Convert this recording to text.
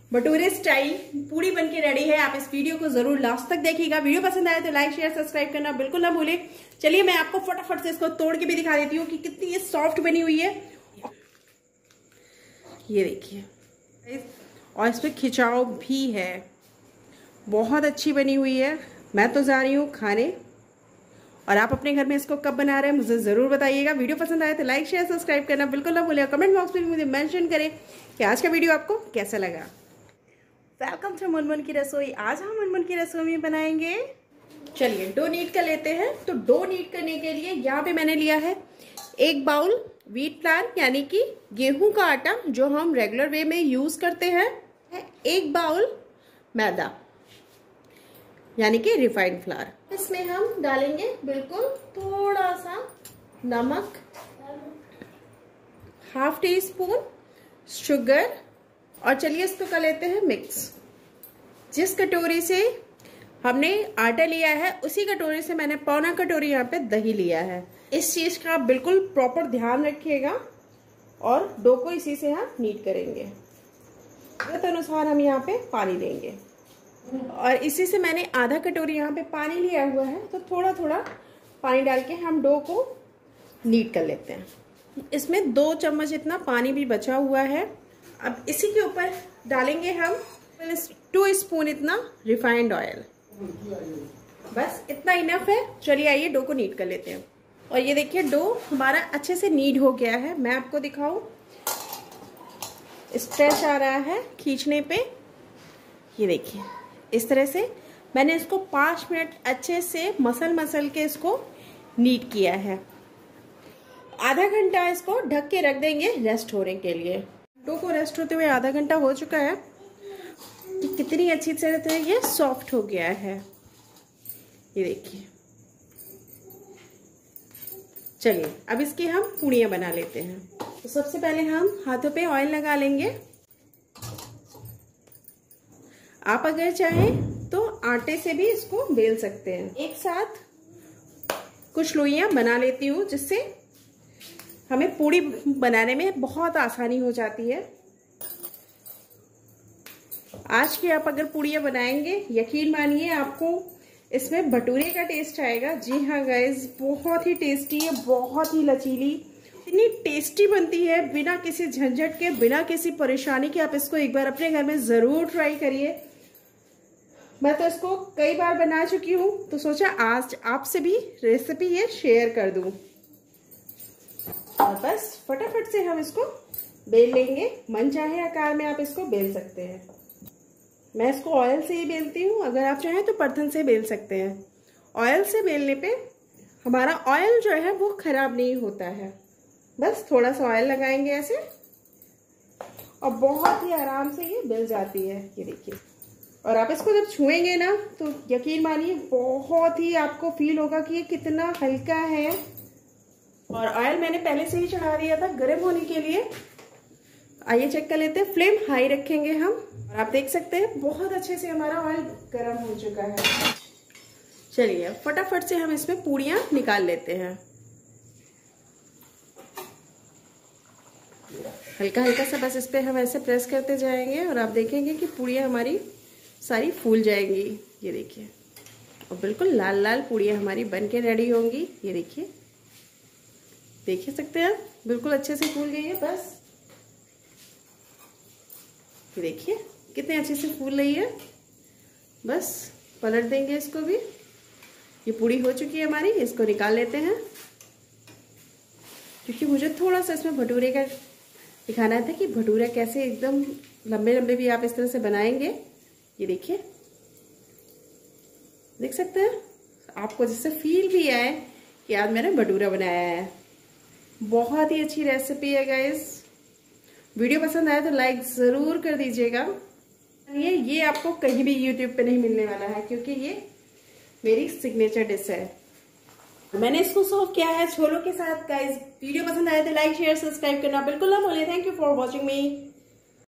Bhature style पूरी बनके ready है। आप इस वीडियो को जरूर लास्ट तक देखिएगा। वीडियो पसंद आए तो लाइक शेयर सब्सक्राइब करना बिल्कुल ना भूले। चलिए मैं आपको फटाफट से इसको तोड़ के भी दिखा देती हूँ कि कितनी ये सॉफ्ट बनी हुई है। ये देखिए, और इसमें खिंचाव भी है, बहुत अच्छी बनी हुई है। मैं तो जा रही हूँ खाने, और आप अपने घर में इसको कब बना रहे हैं मुझे ज़रूर बताइएगा। वीडियो पसंद आए तो लाइक शेयर सब्सक्राइब करना बिल्कुल ना भूलिए। कमेंट बॉक्स में मुझे मेंशन करें कि आज का वीडियो आपको कैसा लगा। वेलकम टू मुनमुन की रसोई। आज हम मुनमुन की रसोई में बनाएंगे, चलिए डो नीट कर लेते हैं। तो डो नीट करने के लिए यहाँ पे मैंने लिया है 1 बाउल व्हीट फ्लावर यानी कि गेहूं का आटा जो हम रेगुलर वे में यूज करते हैं, 1 बाउल मैदा यानी कि रिफाइंड फ्लावर। इसमें हम डालेंगे बिल्कुल थोड़ा सा नमक, ½ टीस्पून शुगर, और चलिए इसको कर लेते हैं मिक्स। जिस कटोरी से हमने आटा लिया है उसी कटोरी से मैंने पौना कटोरी यहाँ पे दही लिया है। इस चीज का आप बिल्कुल प्रॉपर ध्यान रखिएगा, और डो को इसी से हम नीट करेंगे। जरूरत अनुसार हम यहाँ पे पानी लेंगे, और इसी से मैंने आधा कटोरी यहाँ पे पानी लिया हुआ है, तो थोड़ा थोड़ा पानी डाल के हम डो को नीट कर लेते हैं। इसमें 2 चम्मच इतना पानी भी बचा हुआ है। अब इसी के ऊपर डालेंगे हम 2 स्पून इतना रिफाइंड ऑयल। बस इतना इनफ है। चलिए आइए डो को नीट कर लेते हैं। और ये देखिए डो हमारा अच्छे से नीट हो गया है। मैं आपको दिखाऊं, स्ट्रेच आ रहा है खींचने पे। ये देखिए इस तरह से मैंने इसको 5 मिनट अच्छे से मसल के इसको नीट किया है। आधा घंटा इसको ढक के रख देंगे रेस्ट होने के लिए। डो को रेस्ट होते हुए आधा घंटा हो चुका है कि कितनी अच्छी तरह से ये सॉफ्ट हो गया है। ये देखिए, चलिए अब इसकी हम पूड़ियाँ बना लेते हैं। तो सबसे पहले हम हाथों पे ऑयल लगा लेंगे। आप अगर चाहें तो आटे से भी इसको बेल सकते हैं। एक साथ कुछ लोइयां बना लेती हूँ जिससे हमें पूड़ी बनाने में बहुत आसानी हो जाती है। आज की आप अगर पूड़ियाँ बनाएंगे, यकीन मानिए आपको इसमें भटूरे का टेस्ट आएगा। जी हाँ गाइस, बहुत ही टेस्टी है, बहुत ही लचीली, इतनी टेस्टी बनती है बिना किसी झंझट के, बिना किसी परेशानी के। आप इसको एक बार अपने घर में ज़रूर ट्राई करिए। मैं तो इसको कई बार बना चुकी हूँ, तो सोचा आज आपसे भी रेसिपी ये शेयर कर दूँ। और बस फटाफट से हम इसको बेल लेंगे। मन चाहे आकार में आप इसको बेल सकते हैं। मैं इसको ऑयल से ही बेलती हूँ, अगर आप चाहें तो बर्तन से बेल सकते हैं। ऑयल से बेलने पे हमारा ऑयल जो है वो खराब नहीं होता है। बस थोड़ा सा ऑयल लगाएंगे ऐसे, और बहुत ही आराम से ये बेल जाती है। ये देखिए, और आप इसको जब छुएंगे ना तो यकीन मानिए बहुत ही आपको फील होगा कि ये कितना हल्का है। और ऑयल मैंने पहले से ही चढ़ा दिया था गर्म होने के लिए। आइए चेक कर लेते हैं। फ्लेम हाई रखेंगे हम, और आप देख सकते हैं बहुत अच्छे से हमारा ऑयल गर्म हो चुका है। चलिए फटाफट से हम इसमें पूड़ियाँ निकाल लेते हैं। हल्का हल्का सा बस इस पर हम ऐसे प्रेस करते जाएंगे, और आप देखेंगे कि पूड़ियाँ हमारी सारी फूल जाएंगी। ये देखिए, और बिल्कुल लाल लाल पूड़ियाँ हमारी बन के रेडी होंगी। ये देखिए, देख सकते हैं बिल्कुल अच्छे से फूल गई है। बस ये देखिए कितने अच्छे से फूल रही है। बस पलट देंगे इसको भी। ये पूड़ी हो चुकी है हमारी, इसको निकाल लेते हैं। क्योंकि मुझे थोड़ा सा इसमें भटूरे का दिखाना था कि भटूरा कैसे एकदम लंबे लंबे भी आप इस तरह से बनाएंगे। ये देखिए, देख सकते हैं आपको जिससे फील भी आए कि आज मैंने भटूरा बनाया है। बहुत ही अच्छी रेसिपी है गाइस। वीडियो पसंद आए तो लाइक जरूर कर दीजिएगा। ये आपको कहीं भी यूट्यूब पे नहीं मिलने वाला है, क्योंकि ये मेरी सिग्नेचर डिश है। मैंने इसको सर्व किया है छोलों के साथ गाइस। वीडियो पसंद आए तो लाइक शेयर सब्सक्राइब करना बिल्कुल ना भूलिए। Thank you for watching me.